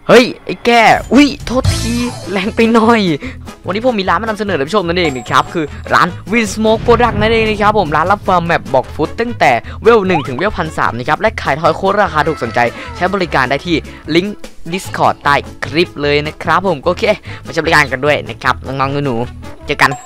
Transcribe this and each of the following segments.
เฮ้ยไอ้แกอุ้ยโทษทีแรงไปหน่อยวันนี้ผมมีร้านมานำเสนอท่านผู้ชมนั่นเองนะครับคือร้าน Win Smoke Product นั่นเองนะครับผมร้านรับฟาร์มแมปบอกฟุตตั้งแต่เวล1ถึงเวล1,300นะครับและขายทอยโค้ดราคาถูกสนใจใช้บริการได้ที่ลิงก์ Discord ใต้คลิปเลยนะครับผมโอเคมาใช้บริการกันด้วยนะครับน้องๆหนูๆเจอกัน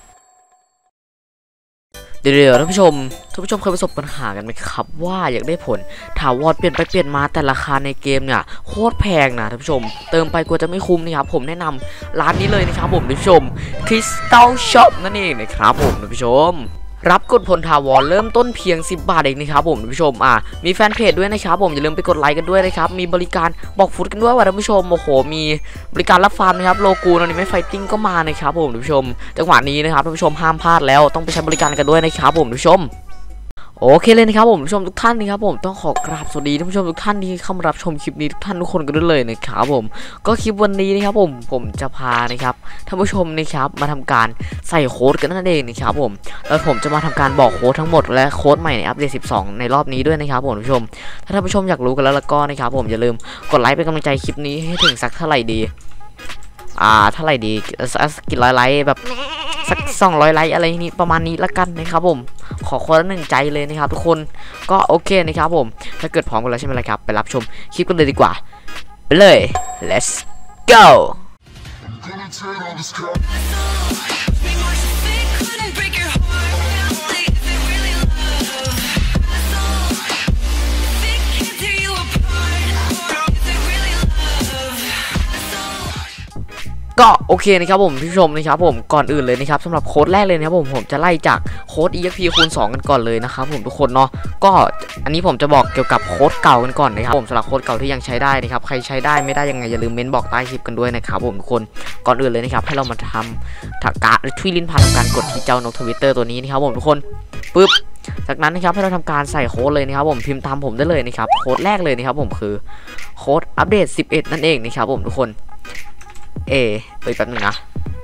เดี๋ยวท่านผู้ชมเคยประสบปัญหากันไหมครับว่าอยากได้ผลถาวรเปลี่ยนไปเปลี่ยนมาแต่ราคาในเกมเนี่ยโคตรแพงนะท่านผู้ชมเติมไปกลัวจะไม่คุ้มนะครับผมแนะนำร้านนี้เลยนะครับผมท่านผู้ชม Crystal Shop นั่นเองนะครับผมท่านผู้ชมรับกดผลถาวรเริ่มต้นเพียง10 บาทเองนะครับผมท่านผู้ชมมีแฟนเพจด้วยนะครับผมอย่าลืมไปกดไลค์กันด้วยนะครับมีบริการบอกฟุตกันด้วยว่าท่านผู้ชมโอ้โหมีบริการรับฟาร์มนะครับโลกูนอนิเมะไฟติ้งก็มานะครับผมท่านผู้ชมจังหวะนี้นะครับท่านผู้ชมห้ามพลาดแล้วต้องไปใช้บริการกันด้วยนะครับผมท่านผู้ชมโอเคเลยนะครับผมผู้ชมทุกท่านนะครับผมต้องขอกราบสวัสดีท่านผู้ชมทุกท่านที่เข้ามารับชมคลิปนี้ทุกท่านทุกคนกันด้วยเลยนะครับผมก็คลิปวันนี้นะครับผมจะพานะครับท่านผู้ชมนะครับมาทำการใส่โค้ดกันนั่นเองนะครับผมแล้วผมจะมาทำการบอกโค้ดทั้งหมดและโค้ดใหม่ในอัปเดต12ในรอบนี้ด้วยนะครับผมผู้ชมถ้าท่านผู้ชมอยากรู้กันแล้วก็นะครับผมอย่าลืมกดไลค์เป็นกำลังใจคลิปนี้ให้ถึงสักเท่าไหร่ดีเท่าไหร่ดีกี่ร้อยไลค์แบบสัก200 ไลค์อะไรนี้ประมาณนี้ละกันนะครับผมขอคนละ1 ใจเลยนะครับทุกคนก็โอเคนะครับผมถ้าเกิดพร้อมกันแล้วใช่ไหมล่ะครับไปรับชมคลิปกันเลยดีกว่าไปเลย let's goก็โอเคนะครับผมผู้ชมนะครับผมก่อนอื่นเลยนะครับสำหรับโค้ดแรกเลยนะครับผมจะไล่จากโค้ด EXP คูณ 2กันก่อนเลยนะครับผมทุกคนเนาะก็อันนี้ผมจะบอกเกี่ยวกับโค้ดเก่ากันก่อนนะครับผมสำหรับโค้ดเก่าที่ยังใช้ได้นะครับใครใช้ได้ไม่ได้ยังไงอย่าลืมเม้นบอกใต้คลิปกันด้วยนะครับผมทุกคนก่อนอื่นเลยนะครับให้เรามาทำถักกะช่วยลิ้นผ่านการกดที่เจ้านกทวิตเตอร์ตัวนี้นะครับผมทุกคนปึ๊บจากนั้นนะครับให้เราทำการใส่โค้ดเลยนะครับผมพิมพ์ตามผมได้เลยนะครับโค้ดแรกเลยนะครับผมคือโค้ดอัปเดต11นั่นเองนะครับผมทุกคนแป๊บนึงนะ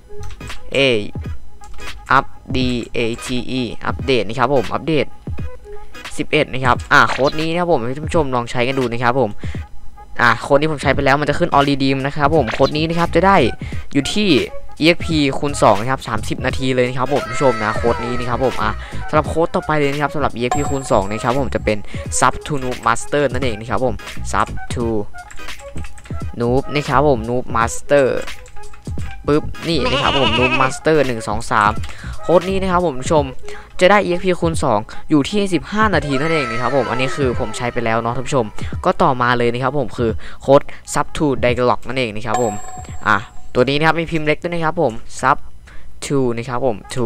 อัปอัปเดตนะครับผมอัปเดต11นะครับโค้ดนี้นะครับผมให้ท่านผู้ชมลองใช้กันดูนะครับผมโค้ดนี้ผมใช้ไปแล้วมันจะขึ้นออรีดีมนะครับผมโค้ดนี้นะครับจะได้อยู่ที่ EXP คูณ 2นะครับ30 นาทีเลยนะครับผมผู้ชมนะโค้ดนี้นะครับผมสำหรับโค้ดต่อไปเลยนะครับสำหรับ EXP คูณ 2นะครับผมจะเป็น Sub to Noob Master นั่นเองนะครับผม Sub to Noob นะครับผม Noob Master ปึ๊บนี่นะครับผม Noob Master 1 2 3โค้ดนี้นะครับผมผู้ชมจะได้ EXP คูณ 2อยู่ที่15 นาทีนั่นเองนะครับผมอันนี้คือผมใช้ไปแล้วเนาะท่านผู้ชมก็ต่อมาเลยนะครับผมคือโค้ด Sub to Dialog นั่นเองนะครับผมตัวนี้นะครับมีพิมพ์เล็กด้วยนะครับผม Sub to นะครับผม to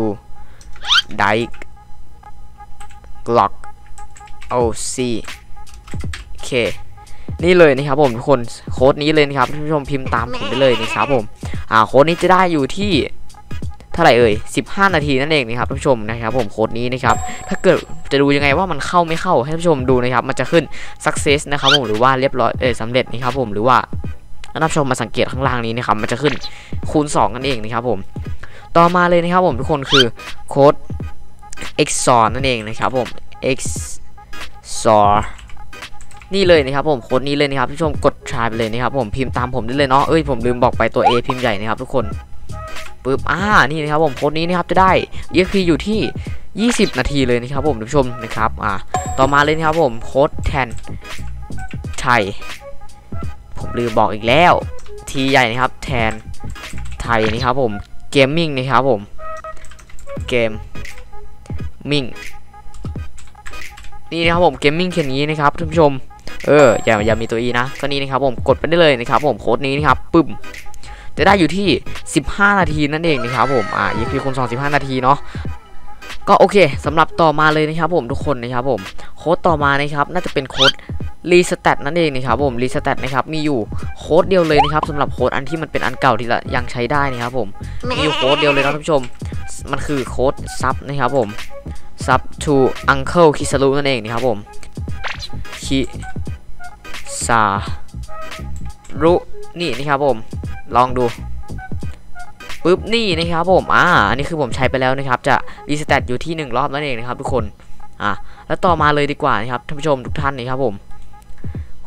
Dialog OC Kนี่เลยนะครับผมทุกคนโค้ดนี้เลยนะครับท่านผู้ชมพิมพ์ตามผมได้เลยนะครับผมโค้ดนี้จะได้อยู่ที่เท่าไหร่15 นาทีนั่นเองนะครับท่านผู้ชมนะครับผมโค้ดนี้นะครับถ้าเกิดจะดูยังไงว่ามันเข้าไม่เข้าให้ท่านผู้ชมดูนะครับมันจะขึ้น success นะครับผมหรือว่าเรียบร้อยสำเร็จนะครับผมหรือว่าท่านผู้ชมมาสังเกตข้างล่างนี้นะครับมันจะขึ้นคูณ 2นั่นเองนะครับผมต่อมาเลยนะครับผมทุกคนคือโค้ด XOR นั่นเองนะครับผม XORนี่เลยนะครับผมโค้ดนี้เลยนะครับผู้ชมกดทรายไปเลยนะครับผมพิมพ์ตามผมได้เลยเนาะผมลืมบอกไปตัว A พิมพ์ใหญ่นะครับทุกคนปึ๊บนี่นะครับผมโค้ดนี้นะครับจะได้ EXP อยู่ที่20 นาทีเลยนะครับผมผู้ชมนะครับต่อมาเลยนะครับผมโค้ดแทนไทยผมลืมบอกอีกแล้วทีใหญ่นะครับแทนไทยนะครับผมเกมมิ่งนะครับผมเกมมิ่งนี่นะครับผมเกมมิ่งแค่นี้นะครับท่านผู้ชมอย่ามีตัว E นะก็นี้นะครับผมกดไปได้เลยนะครับผมโค้ดนี้นะครับปึ้มจะได้อยู่ที่15 นาทีนั่นเองนะครับผมEXP คูณ 2 15 นาทีเนาะก็โอเคสำหรับต่อมาเลยนะครับผมทุกคนนะครับผมโค้ดต่อมานะครับน่าจะเป็นโค้ดรีสแตทนั่นเองนะครับผมรีสแตทนะครับมีอยู่โค้ดเดียวเลยนะครับสำหรับโค้ดอันที่มันเป็นอันเก่าที่ยังใช้ได้นะครับผมมีอยู่โค้ดเดียวเลยนะท่านผู้ชมมันคือโค้ดซับนะครับผม Sub to Uncle Kisaru นั่นเองนะครับผมคิซารุนี่นะครับผมลองดูปึ๊บนี่นะครับผมอันนี้คือผมใช้ไปแล้วนะครับจะรีสแตทอยู่ที่1 รอบนั่นเองนะครับทุกคนแล้วต่อมาเลยดีกว่านะครับท่านผู้ชมทุกท่านนะครับผม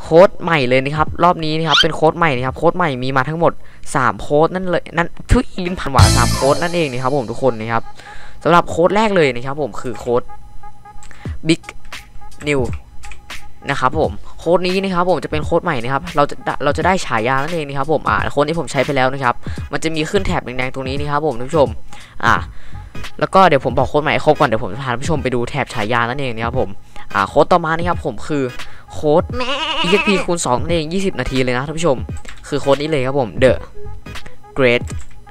ค้ดใหม่เลยนะครับรอบนี้นะครับเป็นโค้ดใหม่นะครับโค้ดใหม่มีมาทั้งหมด3โค้ดนั่นเลยนั่นทุยลิ้นพันหวาน3โค้ดนั่นเองนะครับผมทุกคนนะครับสำหรับโค้ดแรกเลยนะครับผมคือโค้ด Big New นะครับผมโค้ดนี้นะครับผมจะเป็นโค้ดใหม่นะครับเราจะได้ฉายานั่นเองนะครับผมโค้ดนี้ผมใช้ไปแล้วนะครับมันจะมีขึ้นแถบแดงๆตรงนี้นะครับผมท่านผู้ชมแล้วก็เดี๋ยวผมบอกโค้ดใหม่ให้ครบก่อนเดี๋ยวผมจะพาท่านผู้ชมไปดูแถบฉายานั่นเองนะครับผมโค้ดต่อมานะครับผมคือโค้ด EXP คูณ 2นั่นเอง20 นาทีเลยนะท่านผู้ชมคือโค้ดนี้เลยครับผม The Great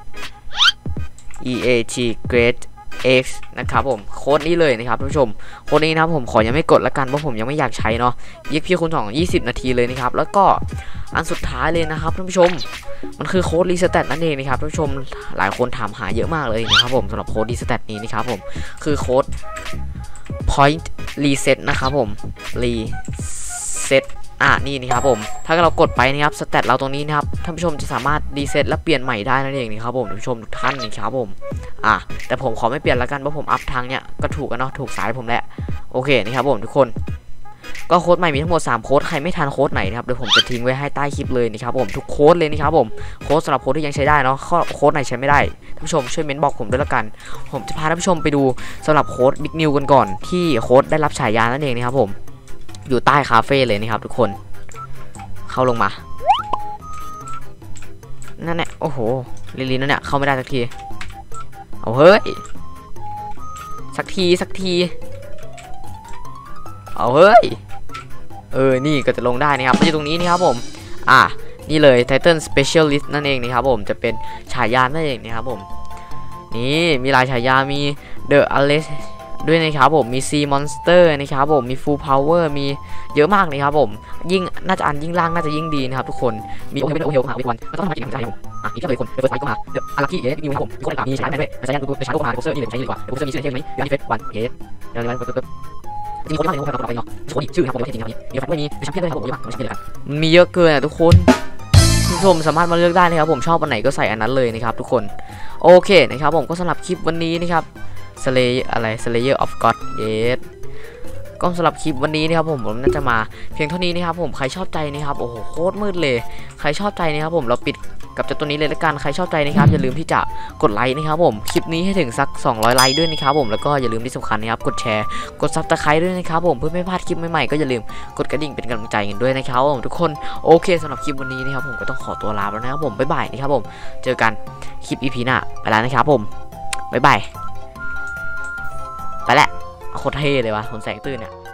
EAT Great X นะครับผมโค้ดนี้เลยนะครับท่านผู้ชมโค้ดนี้นะครับผมขอยังไม่กดละกันเพราะผมยังไม่อยากใช้เนาะ EXP คูณ 2 20 นาทีเลยนะครับแล้วก็อันสุดท้ายเลยนะครับท่านผู้ชมมันคือโค้ดรีสแตทนั่นเองนะครับท่านผู้ชมหลายคนถามหาเยอะมากเลยนะครับผมสำหรับโค้ดรีสแตทนี้นะครับผมคือโค้ด Point Reset นะครับผม Reset นี่นะครับผมถ้าเรากดไปนะครับสแตทเราตรงนี้นะครับท่านผู้ชมจะสามารถรีเซ็ตและเปลี่ยนใหม่ได้นั่นเองนะครับผมท่านผู้ชมทุกท่านนะครับผมแต่ผมขอไม่เปลี่ยนแล้วกันเพราะผมอัพทางเนี้ยก็ถูกกันเนาะถูกสายผมแหละโอเคนะครับผมทุกคนก็โค้ดใหม่มีทั้งหมด3โค้ดใครไม่ทันโค้ดไหนนะครับเดี๋ยวผมจะทิ้งไว้ให้ใต้คลิปเลยนะครับผมทุกโค้ดเลยนะครับผมโค้ดสำหรับโค้ดที่ยังใช้ได้เนาะโค้ดไหนใช้ไม่ได้ท่านผู้ชมช่วยเม้นบอกผมด้วยละกันผมจะพาท่านผู้ชมไปดูสำหรับโค้ด Big New กันก่อนที่โค้ดได้รับฉายานั่นเองนะครับผมอยู่ใต้คาเฟ่เลยนะครับทุกคนเข้าลงมานั่นแหละโอ้โหลินนั่นเนี่ยเข้าไม่ได้สักทีเอาเฮ้ยสักทีเอาเฮ้ยนี่ก็จะลงได้นะครับอยู่ตรงนี้นะครับผมนี่เลย Title Specialist นั่นเองนะครับผมจะเป็นฉายานั่นเองนะครับผมนี่มีหลายฉายามี The Alice ด้วยนะครับผมมี Sea Monster นะครับผมมี Full Power มีเยอะมากนะครับผมยิ่งน่าจะยิ่งล่างน่าจะยิ่งดีนะครับทุกคนมีโอเฮลหาเวทวันแล้วก็ต้องมากินของใจผมอีกก็เลยคนเฟิร์สไลท์ก็มาเดี๋ยวอารักกี้นิวครับผมมีคนต่างมีใช้ได้ด้วยใช้ยังใช้ก็มาโปรเซอร์นี่เลยใช้ดีกว่าโปรเซอร์มีชื่อไหมเดี๋ยวมีเฟสวันเดี๋ยวเดี๋ยวมีคนมากเลยครับเราไปเนาะโชว์ชื่อครับผมไม่จริงครับมีแฟนไม่มีแชมเปี้ยนด้วยครับผมเยอะมากไม่ใช่เลยครับมันมีเยอะเกินทุกคนผู้ชมสามารถมาเลือกได้นะครับผมชอบอันไหนก็ใส่อันนั้นเลยนะครับทุกคนโอเคนะครับผมก็สำหรับคลิปวันนี้นะครับSlayer of God Yes ก็สำหรับคลิปวันนี้นะครับผมน่าจะมาเพียงเท่านี้นะครับผมใครชอบใจนะครับโอ้โหโคตรมืดเลยใครชอบใจนะครับผมเราปิดกับเจ้าตัวนี้เลยละกันใครชอบใจนะครับอย่าลืมที่จะกดไลค์นะครับผมคลิปนี้ให้ถึงสัก200ไลค์ด้วยนะครับผมแล้วก็อย่าลืมที่สำคัญนะครับกดแชร์กดซับสไครต์ด้วยนะครับผมเพื่อไม่พลาดคลิปใหม่ๆก็อย่าลืมกดกระดิ่งเป็นกำลังใจกันด้วยนะครับผมทุกคนโอเคสำหรับคลิปวันนี้นะครับผมก็ต้องขอตัวลาแล้วนะครับผมบ๊ายบายนะครับผมเจอกันคลิป EP หน้าไปแล้วนะครับผมบ๊ายบายไปแหละโคตรเท่เลยวะคนแสงตื้นเนี่ย